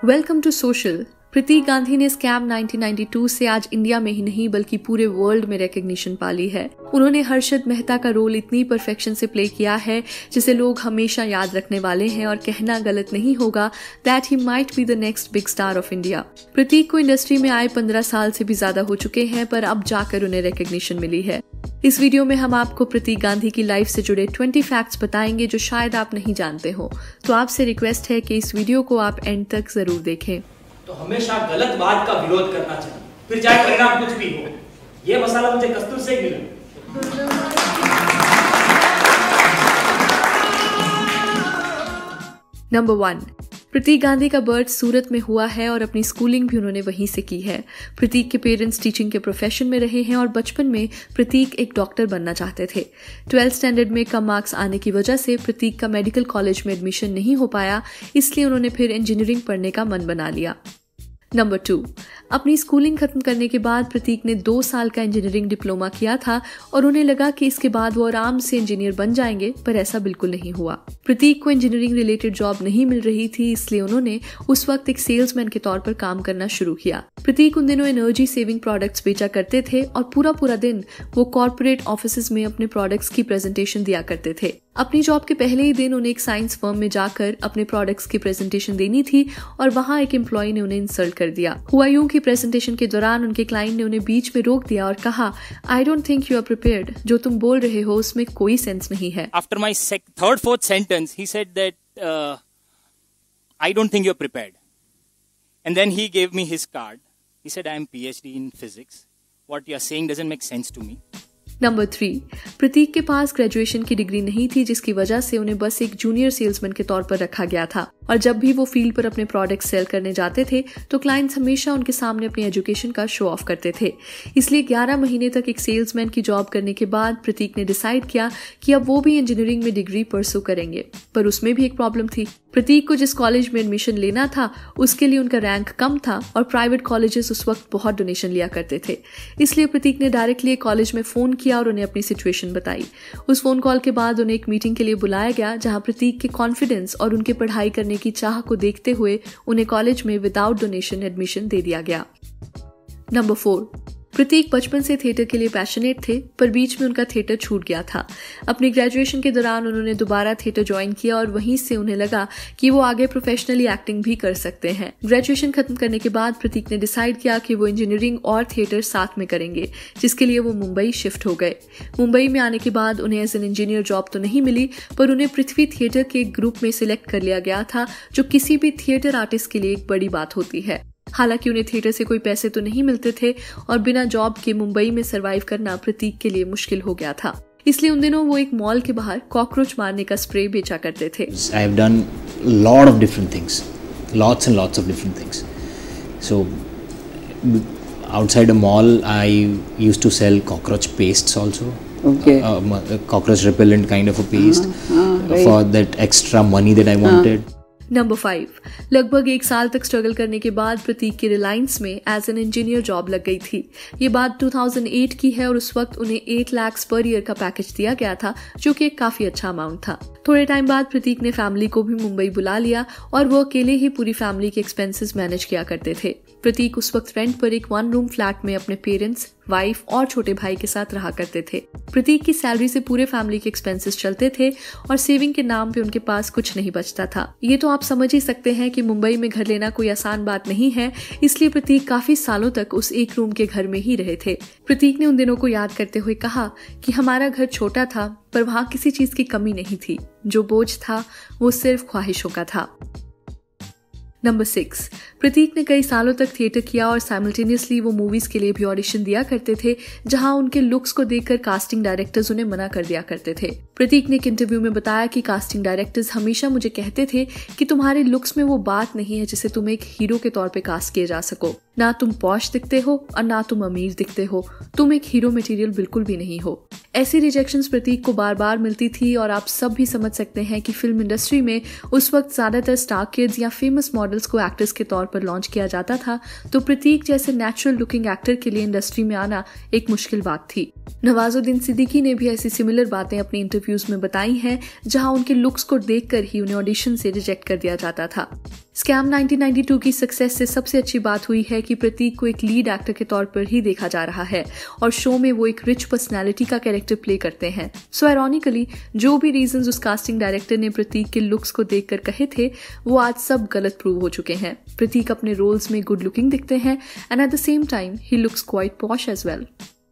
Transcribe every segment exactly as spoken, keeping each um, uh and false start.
Welcome to social. Pratik Gandhi ने scam nineteen ninety to से आज इंडिया में ही नहीं बल्कि पूरे वर्ल्ड में रिकॉग्निशन पा ली है। उन्होंने हर्षद मेहता का रोल इतनी परफेक्शन से प्ले किया है जिसे लोग हमेशा याद रखने वाले हैं और कहना गलत नहीं होगा that he might be the next big star of India. Pratik को इंडस्ट्री में आए पंद्रह साल से भी ज्यादा हो चुके हैं, पर अब जाकर उन्हें रिकॉग्निशन मिली है। इस वीडियो में हम आपको प्रतीक गांधी की लाइफ से जुड़े बीस फैक्ट्स बताएंगे जो शायद आप नहीं जानते हो। तो आपसे रिक्वेस्ट है कि इस वीडियो को आप एंड तक जरूर देखें। तो हमेशा गलत बात का विरोध करना चाहिए, फिर चाहे परिणाम कुछ भी हो। ये मसाला मुझे कस्तूर से ही मिला। नंबर वन, प्रतीक गांधी का बर्थ सूरत में हुआ है और अपनी स्कूलिंग भी उन्होंने वहीं से की है। प्रतीक के पेरेंट्स टीचिंग के प्रोफेशन में रहे हैं और बचपन में प्रतीक एक डॉक्टर बनना चाहते थे। ट्वेल्थ स्टैंडर्ड में कम मार्क्स आने की वजह से प्रतीक का मेडिकल कॉलेज में एडमिशन नहीं हो पाया, इसलिए उन्होंने फिर इंजीनियरिंग पढ़ने का मन बना लिया। नंबर टू, अपनी स्कूलिंग खत्म करने के बाद प्रतीक ने दो साल का इंजीनियरिंग डिप्लोमा किया था और उन्हें लगा कि इसके बाद वो आराम से इंजीनियर बन जाएंगे, पर ऐसा बिल्कुल नहीं हुआ। प्रतीक को इंजीनियरिंग रिलेटेड जॉब नहीं मिल रही थी, इसलिए उन्होंने उस वक्त एक सेल्समैन के तौर पर काम करना शुरू किया। प्रतीक उन दिनों एनर्जी सेविंग प्रोडक्ट्स बेचा करते थे और पूरा पूरा दिन वो कॉर्पोरेट ऑफिसेज में अपने प्रोडक्ट्स की प्रेजेंटेशन दिया करते थे। अपनी जॉब के पहले ही दिन उन्हें एक साइंस फर्म में जाकर अपने प्रोडक्ट्स की प्रेजेंटेशन देनी थी और वहां एक एम्प्लॉय ने उन्हें इंसल्ट कर दिया। हुआ यूं कि प्रेजेंटेशन के दौरान उनके क्लाइंट ने उन्हें बीच में रोक दिया और कहा, I don't think you are prepared. जो तुम बोल रहे हो उसमें कोई सेंस नहीं है। After my third fourth sentence he said that I don't think you are prepared and then he gave me his card. He said I am PhD in physics, what you are saying doesn't make sense to me. Number three, Pratik के पास graduation की degree नहीं थी, जिसकी वजह से उन्हें बस एक जूनियर सेल्समैन के तौर पर रखा गया था और जब भी वो फील्ड पर अपने प्रोडक्ट सेल करने जाते थे तो क्लाइंट्स हमेशा उनके सामने अपनी एजुकेशन का शो ऑफ करते थे। इसलिए ग्यारह महीने तक एक सेल्समैन की जॉब करने के बाद प्रतीक ने डिसाइड किया कि अब वो भी इंजीनियरिंग में डिग्री परस्यू करेंगे, पर उसमें भी एक प्रॉब्लम थी। प्रतीक को जिस कॉलेज में एडमिशन लेना था उसके लिए उनका रैंक कम था और प्राइवेट कॉलेजेस उस वक्त बहुत डोनेशन लिया करते थे। इसलिए प्रतीक ने डायरेक्टली कॉलेज में फोन किया और उन्हें अपनी सिचुएशन बताई। उस फोन कॉल के बाद उन्हें एक मीटिंग के लिए बुलाया गया, जहां प्रतीक के कॉन्फिडेंस और उनके पढ़ाई करने की चाह को देखते हुए उन्हें कॉलेज में विदाउट डोनेशन एडमिशन दे दिया गया। नंबर फोर, प्रतीक बचपन से थिएटर के लिए पैशनेट थे, पर बीच में उनका थिएटर छूट गया था। अपनी ग्रेजुएशन के दौरान उन्होंने दोबारा थिएटर ज्वाइन किया और वहीं से उन्हें लगा कि वो आगे प्रोफेशनली एक्टिंग भी कर सकते हैं। ग्रेजुएशन खत्म करने के बाद प्रतीक ने डिसाइड किया कि वो इंजीनियरिंग और थिएटर साथ में करेंगे, जिसके लिए वो मुंबई शिफ्ट हो गए। मुंबई में आने के बाद उन्हें एज एन इंजीनियर जॉब तो नहीं मिली, पर उन्हें पृथ्वी थिएटर के एक ग्रुप में सिलेक्ट कर लिया गया था, जो किसी भी थिएटर आर्टिस्ट के लिए एक बड़ी बात होती है। हालांकि उन्हें थिएटर से कोई पैसे तो नहीं मिलते थे और बिना जॉब के मुंबई में सरवाइव करना प्रतीक के लिए मुश्किल हो गया था। इसलिए उन दिनों वो एक मॉल के बाहर कॉकरोच मारने का स्प्रे बेचा करते थे। I have done lot of different things, lots and lots of different things. So outside a mall, I used to sell cockroach pastes also. Okay. Uh, uh, cockroach repellent kind of a paste uh, uh, right. for that extra money that I wanted. Uh. Number five, लगभग एक साल तक struggle करने के बाद प्रतीक की रिलायंस में as an engineer job लग गई थी। ये बात दो हज़ार आठ की है और उस वक्त उन्हें एट लाख पर ईयर का पैकेज दिया गया था, जो कि एक काफी अच्छा अमाउंट था। थोड़े टाइम बाद प्रतीक ने फैमिली को भी मुंबई बुला लिया और वो अकेले ही पूरी फैमिली के एक्सपेंसेस मैनेज किया करते थे। प्रतीक उस वक्त रेंट पर एक वन रूम फ्लैट में अपने पेरेंट्स, वाइफ और छोटे भाई के साथ रहा करते थे। प्रतीक की सैलरी से पूरे फैमिली के एक्सपेंसेस चलते थे और सेविंग के नाम पे उनके पास कुछ नहीं बचता था। ये तो आप समझ ही सकते हैं कि मुंबई में घर लेना कोई आसान बात नहीं है, इसलिए प्रतीक काफी सालों तक उस एक रूम के घर में ही रहे थे। प्रतीक ने उन दिनों को याद करते हुए कहा कि हमारा घर छोटा था, पर वहां किसी चीज की कमी नहीं थी। जो बोझ था वो सिर्फ ख्वाहिशों का था। नंबर सिक्स, प्रतीक ने कई सालों तक थिएटर किया और साइमल्टेनियसली वो मूवीज के लिए भी ऑडिशन दिया करते थे, जहां उनके लुक्स को देखकर कास्टिंग डायरेक्टर्स उन्हें मना कर दिया करते थे। प्रतीक ने एक इंटरव्यू में बताया कि कास्टिंग डायरेक्टर्स हमेशा मुझे कहते थे कि तुम्हारे लुक्स में वो बात नहीं है जिसे तुम एक हीरो के तौर पे कास्ट किए जा सको। ना तुम पॉश दिखते हो और ना तुम अमीर दिखते हो, तुम एक हीरो मटेरियल बिल्कुल भी नहीं हो। ऐसी रिजेक्शंस प्रतीक को बार बार मिलती थी और आप सब भी समझ सकते हैं कि फिल्म इंडस्ट्री में उस वक्त ज्यादातर स्टार किड्स या फेमस मॉडल्स को एक्टर्स के तौर पर लॉन्च किया जाता था, तो प्रतीक जैसे नेचुरल लुकिंग एक्टर के लिए इंडस्ट्री में आना एक मुश्किल बात थी। नवाजुद्दीन सिद्दीकी ने भी ऐसी सिमिलर बातें अपने इंटरव्यूज में बताई हैं, जहां उनके लुक्स को देखकर ही उन्हें ऑडिशन से रिजेक्ट कर दिया जाता था। स्कैम नाइनटीन नाइंटी टू की सक्सेस से सबसे अच्छी बात हुई है कि प्रतीक को एक लीड एक्टर के तौर पर ही देखा जा रहा है और शो में वो एक रिच पर्सनैलिटी का कैरेक्टर प्ले करते हैं। सो आयरॉनिकली जो भी रीजंस उस कास्टिंग डायरेक्टर ने प्रतीक के लुक्स को देखकर कहे थे, वो आज सब गलत प्रूव हो चुके हैं। प्रतीक अपने रोल्स में गुड लुकिंग दिखते हैं and at the same time he looks quite posh as well.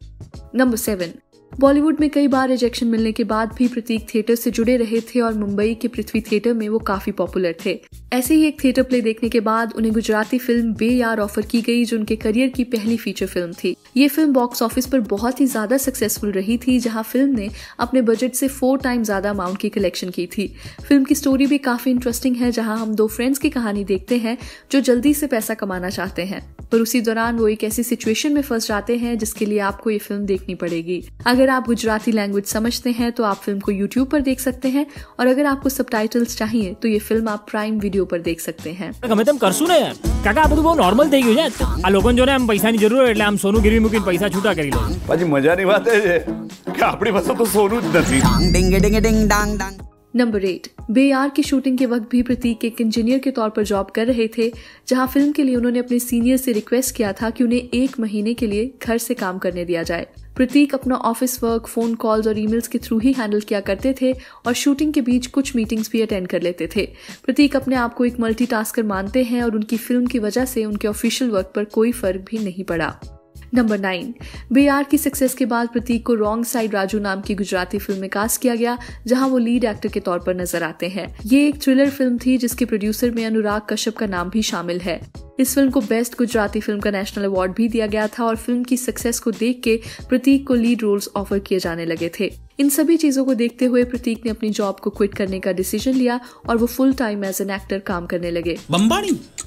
Number seven, Bollywood में कई बार रिजेक्शन मिलने के बाद भी प्रतीक थिएटर से जुड़े रहे थे और मुंबई के पृथ्वी थिएटर में वो काफी पॉपुलर थे। ऐसे ही एक थिएटर प्ले देखने के बाद उन्हें गुजराती फिल्म बेयार ऑफर की गई, जो उनके करियर की पहली फीचर फिल्म थी। ये फिल्म बॉक्स ऑफिस पर बहुत ही ज्यादा सक्सेसफुल रही थी, जहां फिल्म ने अपने बजट से फोर टाइम ज्यादा अमाउंट की कलेक्शन की थी। फिल्म की स्टोरी भी काफी इंटरेस्टिंग है, जहां हम दो फ्रेंड्स की कहानी देखते हैं जो जल्दी से पैसा कमाना चाहते हैं, पर उसी दौरान वो एक ऐसी सिचुएशन में फंस जाते हैं जिसके लिए आपको ये फिल्म देखनी पड़ेगी। अगर आप गुजराती लैंग्वेज समझते हैं तो आप फिल्म को यूट्यूब पर देख सकते हैं, और अगर आपको सबटाइटल्स चाहिए तो ये फिल्म आप प्राइम वीडियो पर देख सकते हैं। ગમે તેમ કરશું ને યાર, કાકા આ બધું બહુ નોર્મલ થઈ ગયું છે આ લોકોને જો ને આમ પૈસાની જરૂર હોય એટલે આમ સોનું ગીરવી મૂકીને પૈસા છૂટા કરી લે। પછી મજાની વાત એ છે કે આપણી પાસે તો સોનું જ નથી। ડિંગ ડિંગ ડિંગ ડાંગ ડાંગ। नंबर एट, बेयार की शूटिंग के वक्त भी प्रतीक एक इंजीनियर के तौर पर जॉब कर रहे थे, जहां फिल्म के लिए उन्होंने अपने सीनियर से रिक्वेस्ट किया था कि उन्हें एक महीने के लिए घर से काम करने दिया जाए। प्रतीक अपना ऑफिस वर्क फोन कॉल्स और ईमेल्स के थ्रू ही हैंडल किया करते थे और शूटिंग के बीच कुछ मीटिंग्स भी अटेंड कर लेते थे। प्रतीक अपने आप को एक मल्टीटास्कर मानते हैं और उनकी फिल्म की वजह से उनके ऑफिशियल वर्क पर कोई फर्क भी नहीं पड़ा। नंबर नाइन, बेयार की सक्सेस के बाद प्रतीक को रॉन्ग साइड राजू नाम की गुजराती फिल्म में कास्ट किया गया, जहां वो लीड एक्टर के तौर पर नजर आते हैं। ये एक थ्रिलर फिल्म थी जिसके प्रोड्यूसर में अनुराग कश्यप का नाम भी शामिल है। इस फिल्म को बेस्ट गुजराती फिल्म का नेशनल अवार्ड भी दिया गया था और फिल्म की सक्सेस को देख के प्रतीक को लीड रोल्स ऑफर किए जाने लगे थे। इन सभी चीजों को देखते हुए प्रतीक ने अपनी जॉब को क्विट करने का डिसीजन लिया और वो full time as an actor काम करने लगे। बम्बानी,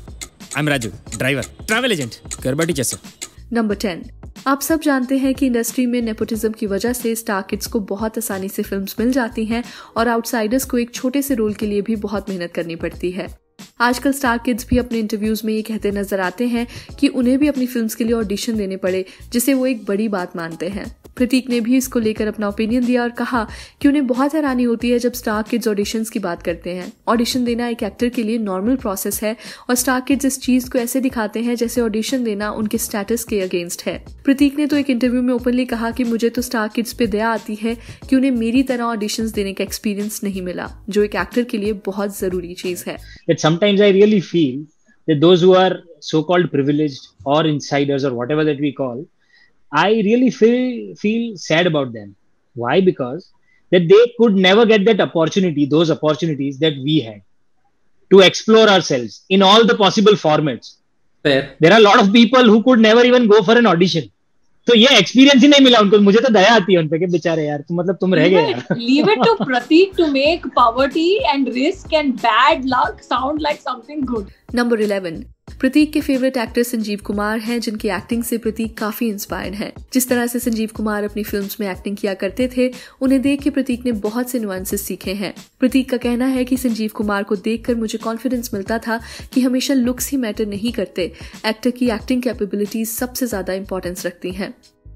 I am Raju, driver, travel agent, करबाटी जैसे। नंबर टेन, आप सब जानते हैं कि इंडस्ट्री में नेपोटिज्म की वजह से स्टार किड्स को बहुत आसानी से फिल्म्स मिल जाती हैं और आउटसाइडर्स को एक छोटे से रोल के लिए भी बहुत मेहनत करनी पड़ती है। आजकल स्टार किड्स भी अपने इंटरव्यूज में ये कहते नजर आते हैं कि उन्हें भी अपनी फिल्म्स के लिए ऑडिशन देने पड़े, जिसे वो एक बड़ी बात मानते हैं। प्रतीक ने भी इसको लेकर अपना ओपिनियन दिया और कहा कि उन्हें बहुत हैरानी होती है जब स्टार किड्स ऑडिशंस की बात करते हैं। ऑडिशन देना एक एक्टर के लिए नॉर्मल प्रोसेस है और स्टार किड्स इस चीज को ऐसे दिखाते हैं जैसे ऑडिशन देना उनके स्टेटस के अगेंस्ट है। प्रतीक ने तो एक इंटरव्यू में ओपनली कहा कि मुझे तो स्टार किड्स पे दया आती है कि उन्हें मेरी तरह ऑडिशंस देने का एक्सपीरियंस नहीं मिला, जो एक एक्टर के लिए बहुत जरूरी चीज है। That sometimes I really feel that those who are so-called privileged or insiders or whatever that we call, I really feel feel sad about them. Why? Because that they could never get that opportunity, those opportunities that we had to explore ourselves in all the possible formats. Fair. There are a lot of people who could never even go for an audition. तो ये experience ही नहीं मिला उनको। मुझे तो दया आती है उन पे कि बेचारे यार, तुम मतलब तुम रह गए यार। Leave it to Pratik to make poverty and risk and bad luck sound like something good. Number eleven, Pratik के फेवरेट एक्टर संजीव कुमार हैं, जिनकी एक्टिंग से प्रतीक काफी इंस्पायर्ड हैं। जिस तरह से संजीव कुमार अपनी फिल्म्स में एक्टिंग किया करते थे, उन्हें देख के प्रतीक ने बहुत से नुआंसेस सीखे हैं। प्रतीक का कहना है कि संजीव कुमार को देखकर मुझे कॉन्फिडेंस मिलता था कि हमेशा लुक्स ही मैटर नहीं करते, एक्टर की एक्टिंग कैपेबिलिटीज सबसे ज्यादा इंपॉर्टेंस रखती हैं।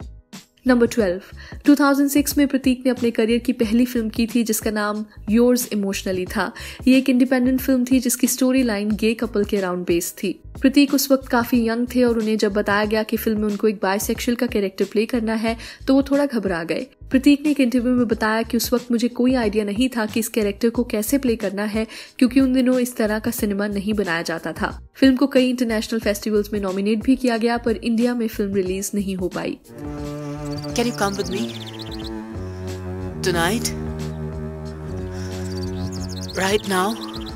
नंबर ट्वेल्व, दो हज़ार छह में प्रतीक ने अपने करियर की पहली फिल्म की थी जिसका नाम योर्स इमोशनली था। ये एक इंडिपेंडेंट फिल्म थी जिसकी स्टोरी लाइन गे कपल के अराउंड बेस्ड थी। प्रतीक उस वक्त काफी यंग थे और उन्हें जब बताया गया कि फिल्म में उनको एक बायसेक्सुअल का कैरेक्टर प्ले करना है तो वो थोड़ा घबरा गए। प्रतीक ने एक इंटरव्यू में बताया कि उस वक्त मुझे कोई आइडिया नहीं था कि इस कैरेक्टर को कैसे प्ले करना है, क्योंकि उन दिनों इस तरह का सिनेमा नहीं बनाया जाता था। फिल्म को कई इंटरनेशनल फेस्टिवल्स में नॉमिनेट भी किया गया, पर इंडिया में फिल्म रिलीज नहीं हो पाई। Can you come with me tonight? Right now?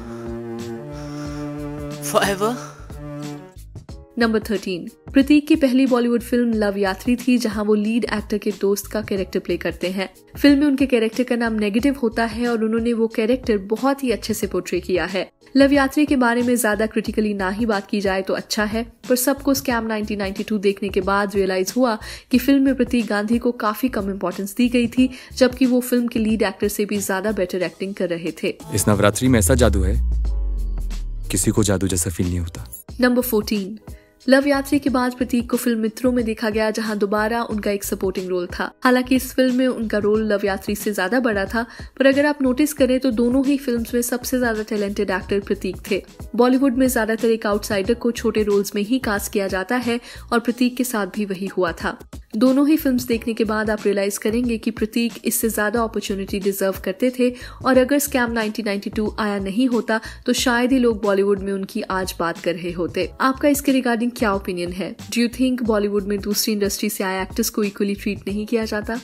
Forever? Number thirteen, Pratik की पहली बॉलीवुड फिल्म लव यात्री थी, जहां वो लीड एक्टर के दोस्त का कैरेक्टर प्ले करते हैं। फिल्म में उनके कैरेक्टर का नाम नेगेटिव होता है और उन्होंने वो कैरेक्टर बहुत ही अच्छे से पोर्ट्रे किया है। लव यात्री के बारे में ज्यादा क्रिटिकली ना ही बात की जाए तो अच्छा है, पर सबको स्कैम नाइनटीन नाइंटी टू देखने के बाद रियलाइज हुआ कि फिल्म में प्रतीक गांधी को काफी कम इंपॉर्टेंस दी गई थी, जबकि वो फिल्म के लीड एक्टर से भी ज्यादा बेटर एक्टिंग कर रहे थे। इस नवरात्रि में ऐसा जादू है, किसी को जादू जैसा फील नहीं होता। नंबर फोर्टीन, लव यात्री के बाद प्रतीक को फिल्म मित्रों में देखा गया, जहां दोबारा उनका एक सपोर्टिंग रोल था। हालांकि इस फिल्म में उनका रोल लव यात्री से ज्यादा बड़ा था, पर अगर आप नोटिस करें तो दोनों ही फिल्म्स में सबसे ज्यादा टैलेंटेड एक्टर प्रतीक थे। बॉलीवुड में ज्यादातर एक आउटसाइडर को छोटे रोल्स में ही कास्ट किया जाता है और प्रतीक के साथ भी वही हुआ था। दोनों ही फिल्म्स देखने के बाद आप रियलाइज करेंगे कि प्रतीक इससे ज्यादा अपॉर्चुनिटी डिजर्व करते थे और अगर स्कैम नाइनटीन नाइंटी टू आया नहीं होता तो शायद ही लोग बॉलीवुड में उनकी आज बात कर रहे होते। आपका इसके रिगार्डिंग क्या ओपिनियन है? डू यू थिंक बॉलीवुड में दूसरी इंडस्ट्री से आए एक्टर्स को इक्वली ट्रीट नहीं किया जाता?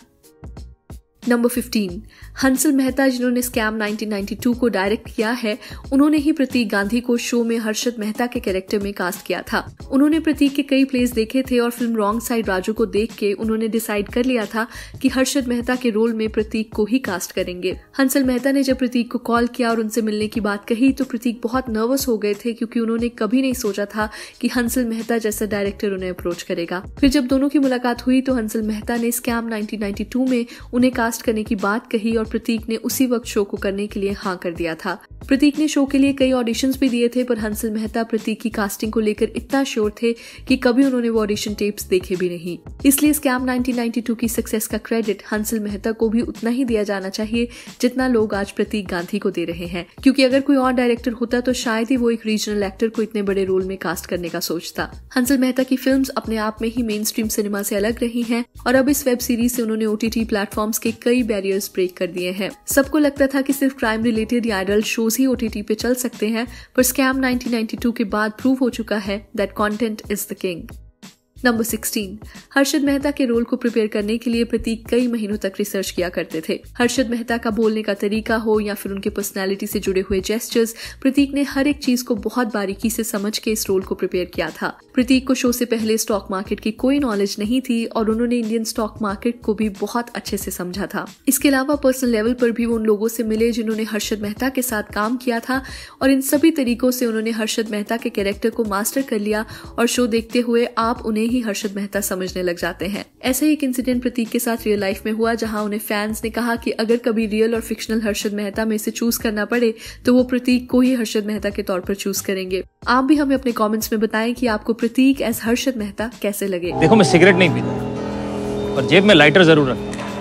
नंबर फिफ्टीन, हंसल मेहता, जिन्होंने स्कैम नाइनटीन नाइंटी टू को डायरेक्ट किया है, उन्होंने ही प्रतीक गांधी को शो में हर्षद मेहता के कैरेक्टर में कास्ट किया था। उन्होंने प्रतीक के कई प्लेस देखे थे और फिल्म रॉन्ग साइड राजू को देख के उन्होंने डिसाइड कर लिया था कि हर्षद मेहता के रोल में प्रतीक को ही कास्ट करेंगे। हंसल मेहता ने जब प्रतीक को कॉल किया और उनसे मिलने की बात कही तो प्रतीक बहुत नर्वस हो गए थे, क्योंकि उन्होंने कभी नहीं सोचा था कि हंसल मेहता जैसा डायरेक्टर उन्हें अप्रोच करेगा। फिर जब दोनों की मुलाकात हुई तो हंसल मेहता ने स्कैम नाइनटीन नाइंटी टू में उन्हें कास्ट करने की बात कही और प्रतीक ने उसी वक्त शो को करने के लिए हाँ कर दिया था। प्रतीक ने शो के लिए कई ऑडिशंस भी दिए थे, पर हंसल मेहता प्रतीक की कास्टिंग को लेकर इतना श्योर थे कि कभी उन्होंने वो ऑडिशन टेप्स देखे भी नहीं। इसलिए स्कैम नाइनटीन नाइंटी टू की सक्सेस का क्रेडिट हंसल मेहता को भी उतना ही दिया जाना चाहिए जितना लोग आज प्रतीक गांधी को दे रहे हैं, क्योंकि अगर कोई और डायरेक्टर होता तो शायद ही वो एक रीजनल एक्टर को इतने बड़े रोल में कास्ट करने का सोचता। हंसल मेहता की फिल्म्स अपने आप में ही मेन स्ट्रीम सिनेमा से अलग रही हैं और अब इस वेब सीरीज से उन्होंने ओटीटी प्लेटफॉर्म्स के कई बैरियर्स ब्रेक कर दिए हैं। सबको लगता था कि सिर्फ क्राइम रिलेटेड या एडल्ट शोज ही ओटीटी पे चल सकते हैं, पर स्कैम नाइनटीन नाइंटी टू के बाद प्रूव हो चुका है that content is the king. Number sixteen, Harshad Mehta के रोल को प्रिपेयर करने के लिए प्रतीक कई महीनों तक रिसर्च किया करते थे। हर्षद मेहता का बोलने का तरीका हो या फिर उनके पर्सनालिटी से जुड़े हुए जेस्चर्स, प्रतीक ने हर एक चीज को बहुत बारीकी से समझ के इस रोल को प्रिपेयर किया था। प्रतीक को शो से पहले स्टॉक मार्केट की कोई नॉलेज नहीं थी और उन्होंने इंडियन स्टॉक मार्केट को भी बहुत अच्छे से समझा था। इसके अलावा पर्सनल लेवल पर भी वो उन लोगों से मिले जिन्होंने हर्षद मेहता के साथ काम किया था और इन सभी तरीकों से उन्होंने हर्षद मेहता के कैरेक्टर को मास्टर कर लिया और शो देखते हुए आप उन्हें ही हर्षद मेहता समझने लग जाते हैं। ऐसा ही एक इंसिडेंट प्रतीक के साथ रियल लाइफ में हुआ, जहां उन्हें फैंस ने कहा कि अगर कभी रियल और फिक्शनल हर्षद मेहता में से चूज करना पड़े तो वो प्रतीक को ही हर्षद मेहता के तौर पर चूज करेंगे। आप भी हमें अपने कमेंट्स में बताएं कि आपको प्रतीक एज हर्षद मेहता कैसे लगे। देखो, मैं सिगरेट नहीं पीता और जेब में लाइटर जरूर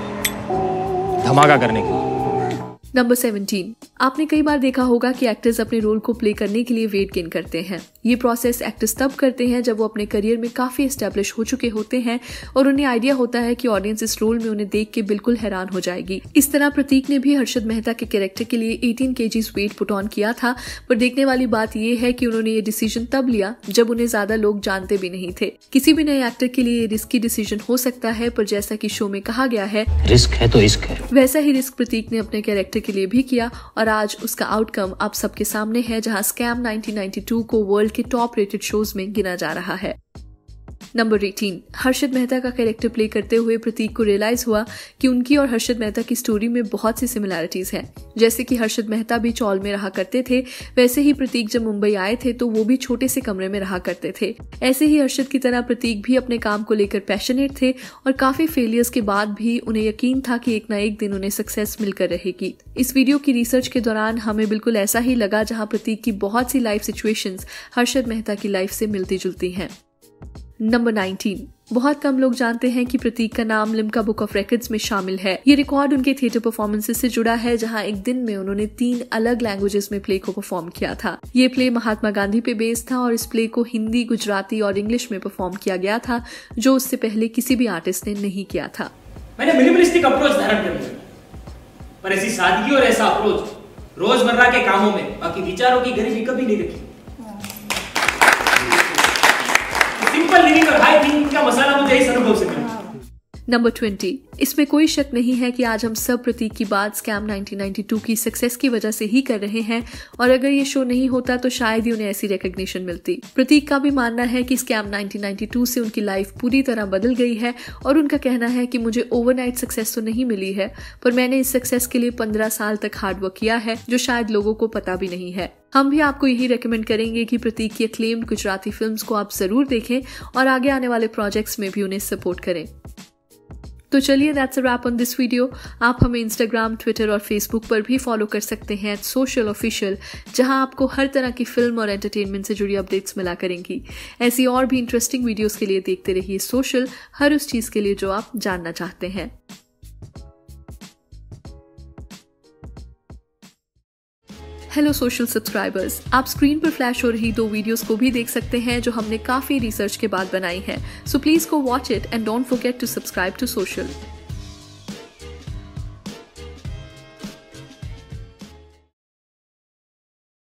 रखता धमाका करने के लिए। नंबर सेवनटीन, आपने कई बार देखा होगा कि एक्टर्स अपने रोल को प्ले करने के लिए वेट गेन करते हैं। ये प्रोसेस एक्टर्स तब करते हैं जब वो अपने करियर में काफी एस्टेब्लिश हो चुके होते हैं और उन्हें आइडिया होता है कि ऑडियंस इस रोल में उन्हें देख के बिल्कुल हैरान हो जाएगी। इस तरह प्रतीक ने भी हर्षद मेहता के कैरेक्टर के लिए eighteen kgs weight put on किया था, पर देखने वाली बात यह है कि उन्होंने ये डिसीजन तब लिया जब उन्हें ज्यादा लोग जानते भी नहीं थे। किसी भी नए एक्टर के लिए रिस्की डिसीजन हो सकता है, पर जैसा कि शो में कहा गया है, रिस्क है तो रिस्क है, वैसा ही रिस्क प्रतीक ने अपने कैरेक्टर के लिए भी किया और आज उसका आउटकम आप सबके सामने है, जहां स्कैम नाइनटीन नाइंटी टू को वर्ल्ड के टॉप रेटेड शोज में गिना जा रहा है। नंबर एटीन, हर्षद मेहता का कैरेक्टर प्ले करते हुए प्रतीक को रियलाइज हुआ कि उनकी और हर्षद मेहता की स्टोरी में बहुत सी सिमिलैरिटीज हैं। जैसे कि हर्षद मेहता भी चौल में रहा करते थे, वैसे ही प्रतीक जब मुंबई आए थे तो वो भी छोटे से कमरे में रहा करते थे। ऐसे ही हर्षद की तरह प्रतीक भी अपने काम को लेकर पैशनेट थे और काफी फेलियर्स के बाद भी उन्हें यकीन था कि एक न एक दिन उन्हें सक्सेस मिलकर रहेगी। इस वीडियो की रिसर्च के दौरान हमें बिल्कुल ऐसा ही लगा, जहाँ प्रतीक की बहुत सी लाइफ सिचुएशंस हर्षद मेहता की लाइफ से मिलती जुलती हैं। नंबर नाइनटीन, बहुत कम लोग जानते हैं कि प्रतीक का नाम लिम्का बुक ऑफ रिकॉर्ड्स में शामिल है। ये रिकॉर्ड उनके थिएटर परफॉर्मेंसेस से जुड़ा है, जहां एक दिन में उन्होंने तीन अलग लैंग्वेजेस में प्ले को परफॉर्म किया था। ये प्ले महात्मा गांधी पे बेस्ड था और इस प्ले को हिंदी, गुजराती और इंग्लिश में परफॉर्म किया गया था, जो उससे पहले किसी भी आर्टिस्ट ने नहीं किया था। मैंने मिनिमलिस्टिक अप्रोच धारण कर लिया, पर ऐसी सादगी और ऐसा अप्रोच रोजमर्रा के कामों में, बाकी विचारों की गरीबी कभी नहीं रखी। सिंपल लिविंग और हाई थिंकिंग का मसाला मुझे इस अनुभव से मिला। नंबर ट्वेंटी, इसमें कोई शक नहीं है कि आज हम सब प्रतीक की बात स्कैम नाइनटीन नाइंटी टू की सक्सेस की वजह से ही कर रहे हैं और अगर ये शो नहीं होता तो शायद ही उन्हें ऐसी रिकॉग्निशन मिलती। प्रतीक का भी मानना है कि स्कैम नाइनटीन नाइंटी टू से उनकी लाइफ पूरी तरह बदल गई है और उनका कहना है कि मुझे ओवरनाइट सक्सेस तो नहीं मिली है, पर मैंने इस सक्सेस के लिए पंद्रह साल तक हार्डवर्क किया है, जो शायद लोगों को पता भी नहीं है। हम भी आपको यही रेकमेंड करेंगे कि प्रतीक की एक्लेम्ड गुजराती फिल्म्स को आप जरूर देखें और आगे आने वाले प्रोजेक्ट्स में भी उन्हें सपोर्ट करें। तो चलिए that's a wrap on this video. आप हमें इंस्टाग्राम, ट्विटर और फेसबुक पर भी फॉलो कर सकते हैं एट सोशल ऑफिशियल, जहां आपको हर तरह की फिल्म और एंटरटेनमेंट से जुड़ी अपडेट्स मिला करेंगी। ऐसी और भी इंटरेस्टिंग वीडियोस के लिए देखते रहिए सोशल, हर उस चीज के लिए जो आप जानना चाहते हैं। हेलो सोशल सब्सक्राइबर्स, आप स्क्रीन पर फ्लैश हो रही दो वीडियोस को भी देख सकते हैं जो हमने काफी रिसर्च के बाद बनाई है। So please go watch it and don't forget to subscribe to social.